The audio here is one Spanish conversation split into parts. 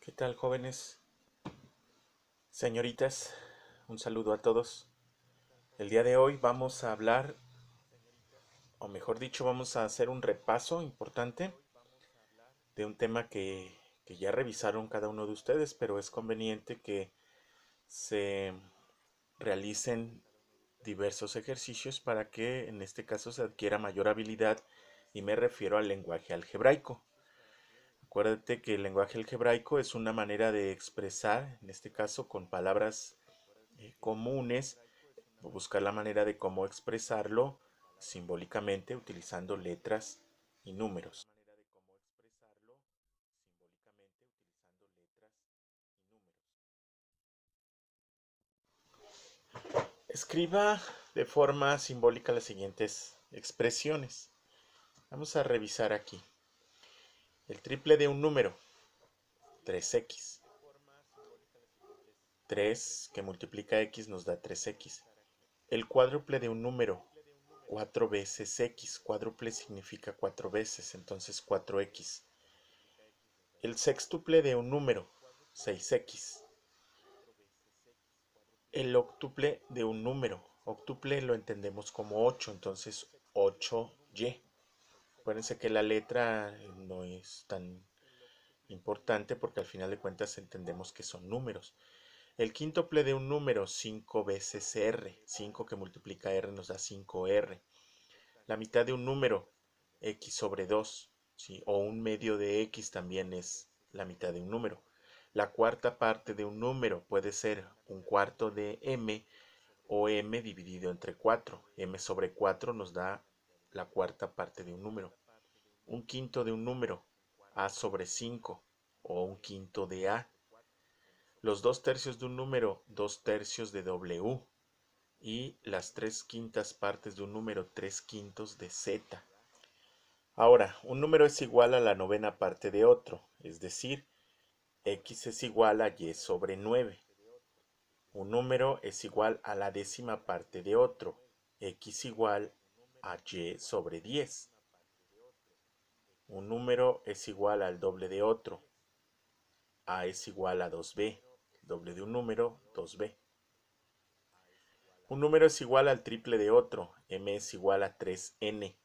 ¿Qué tal, jóvenes? Señoritas, un saludo a todos. El día de hoy vamos a hablar, o mejor dicho, vamos a hacer un repaso importante de un tema que ya revisaron cada uno de ustedes, pero es conveniente que se realicen diversos ejercicios para que en este caso se adquiera mayor habilidad, y me refiero al lenguaje algebraico. Acuérdate que el lenguaje algebraico es una manera de expresar, en este caso con palabras comunes, buscar la manera de cómo expresarlo simbólicamente utilizando letras y números. Escriba de forma simbólica las siguientes expresiones. Vamos a revisar aquí. El triple de un número, 3x. 3 que multiplica x nos da 3x. El cuádruple de un número, 4 veces x. Cuádruple significa 4 veces, entonces 4x. El sextuple de un número, 6x. El octuple de un número, octuple lo entendemos como 8, entonces 8y. Acuérdense que la letra no es tan importante porque al final de cuentas entendemos que son números. El quíntuple de un número, 5 veces r. 5 que multiplica r nos da 5r. La mitad de un número, x sobre 2, ¿sí? O un medio de x también es la mitad de un número. La cuarta parte de un número puede ser un cuarto de m o m dividido entre 4. M sobre 4 nos da la cuarta parte de un número. Un quinto de un número, a sobre 5 o un quinto de a. Los 2 tercios de un número, 2 tercios de w. Y las 3/5 partes de un número, 3/5 de z. Ahora, un número es igual a la novena parte de otro, es decir, x es igual a y sobre 9. Un número es igual a la décima parte de otro, x igual a y sobre 10. Un número es igual al doble de otro, a es igual a 2b. El doble de un número, 2b. Un número es igual al triple de otro, m es igual a 3n.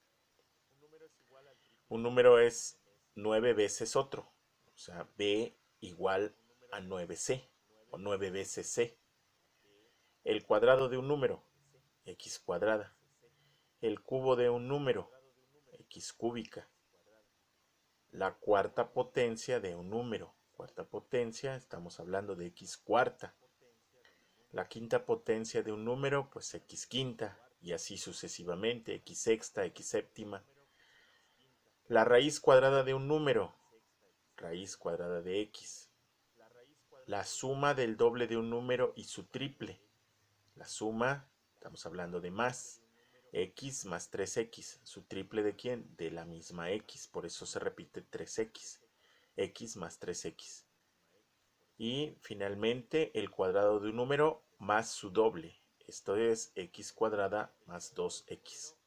Un número es 9 veces otro, o sea, b igual a 9c o 9 veces c. El cuadrado de un número, x cuadrada. El cubo de un número, x cúbica. La cuarta potencia de un número, cuarta potencia, estamos hablando de x cuarta. La quinta potencia de un número, pues x quinta, y así sucesivamente, x sexta, x séptima. La raíz cuadrada de un número, raíz cuadrada de x. La suma del doble de un número y su triple. La suma, estamos hablando de más, x más 3x. ¿Su triple de quién? De la misma x, por eso se repite 3x. X más 3x. Y finalmente el cuadrado de un número más su doble. Esto es x cuadrada más 2x.